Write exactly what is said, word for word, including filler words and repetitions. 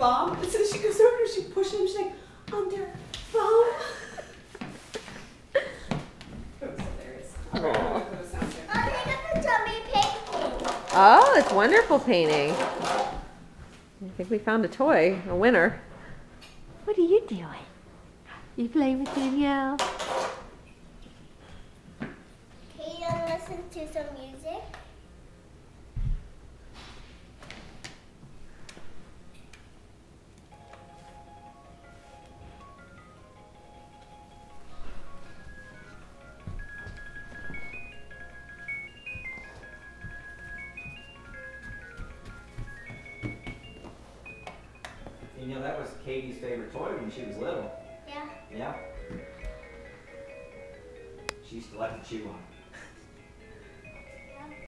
foam. And so she goes over and she pushes him. She's like, under foam. It was hilarious. Aww. Oh, they got the dummy painting. Oh, it's wonderful painting. I think we found a toy, a winner. What are you doing? You playing with Danielle? Can you listen to some music? You know, that was Katie's favorite toy when she was little. Yeah. Yeah. She used to like to chew on it.